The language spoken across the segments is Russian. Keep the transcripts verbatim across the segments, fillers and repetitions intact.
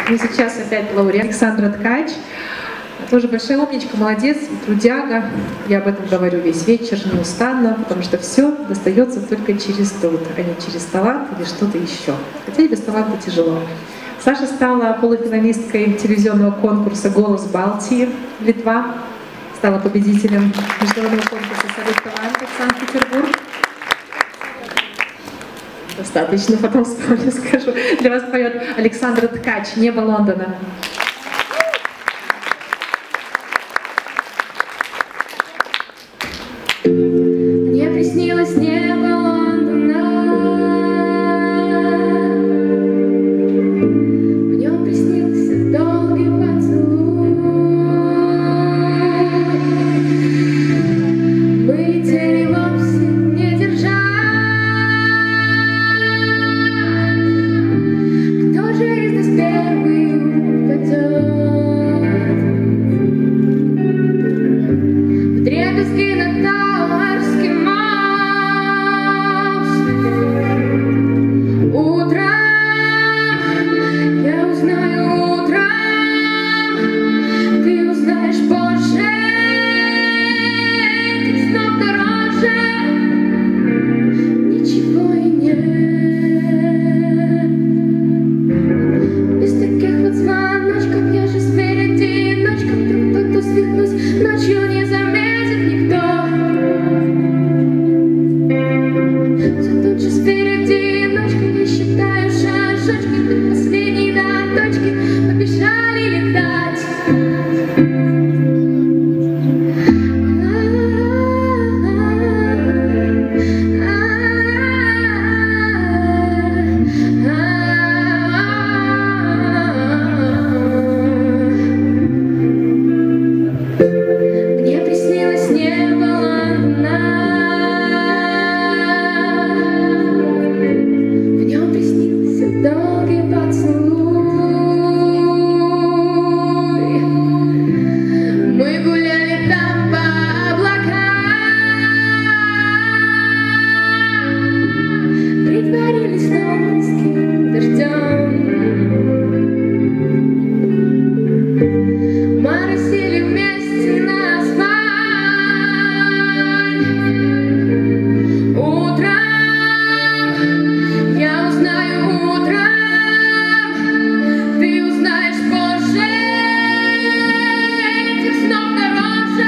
И сейчас опять лауреат Александра Ткач. Тоже большая умничка, молодец, трудяга. Я об этом говорю весь вечер, неустанно, потому что все достается только через труд, а не через талант или что-то еще. Хотя и без таланта тяжело. Саша стала полуфиналисткой телевизионного конкурса «Голос Балтии», Литва. Стала победителем международного конкурса «Салют талантов» Санкт-Петербург. Достаточно, потом вспомню, скажу. Для вас поет Александра Ткач «Небо Лондона». Мне приснилось небо Лондона, в нем приснился долгий поцелуй. Мы летели вовсе не держа. Кто же из нас первый упадет? Вдребезги над Тауэрским мостом. Утром я узнаю, утром ты узнаешь позже. Ты снов дороже ничего и нет. Без таких вот звоночков я же спереди одиночка. Вдруг кто-то свихнусь, ночью не заметит никто. Зато же спереди ночка, я считаю шажочки до последней до точки. Побежали летать. Мне приснилось небо Лондона, в нем приснился долгий поцелуй. Мы гуляли там по облакам, притворились лондонским дождем. Моросили вместе на асфальт. Утром я узнаю, утром ты узнаешь позже. Этих снов дороже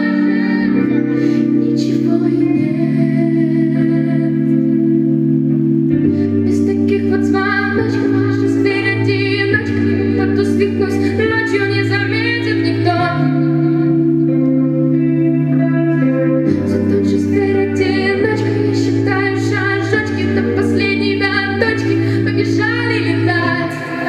ничего и нет. Без таких вот звоночков, аж спереди ночка. Кто-то свихнусь, ночью не заметит никто. Зато же спереди ночка, я считаю шажочки до последней до точки. Побежали летать.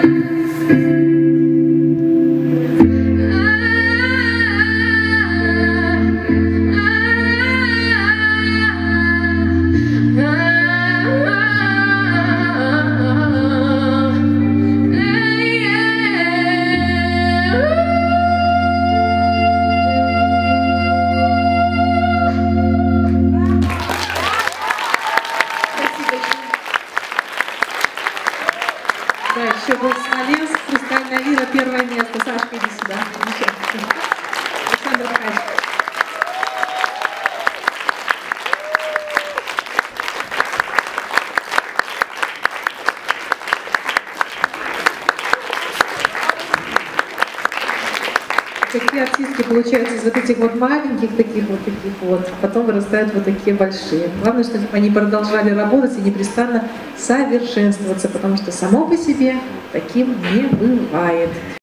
Да, еще был Смоленск, Хрустальная Лира, первое место. Сашка, иди сюда. Александр Ткач. Такие артистки получаются из вот этих вот маленьких, таких вот таких вот, а потом вырастают вот такие большие. Главное, чтобы они продолжали работать и непрестанно совершенствоваться, потому что само по себе таким не бывает.